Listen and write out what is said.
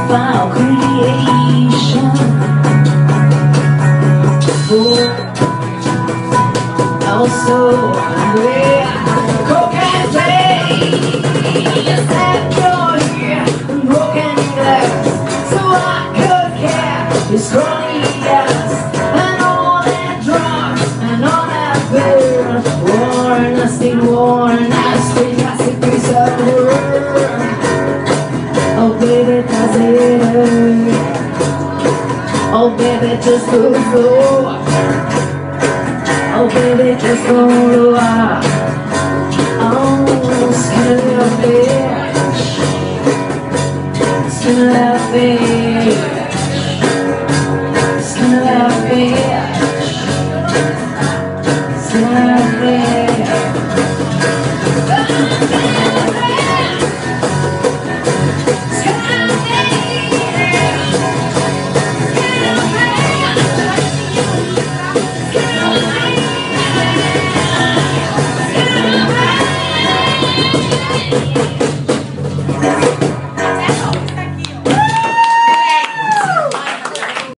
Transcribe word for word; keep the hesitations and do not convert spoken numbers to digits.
foul creation. Oh, I was so hungry. Cocaine face, that joy and broken glass, so I could care. It's running gas and all that drugs and all that beer. War, nasty war, nasty, nasty piece of work. Oh baby, does it hurt? Oh baby, just go slow. Oh baby, just go low. Oh, skin of that bitch, skin of that bitch.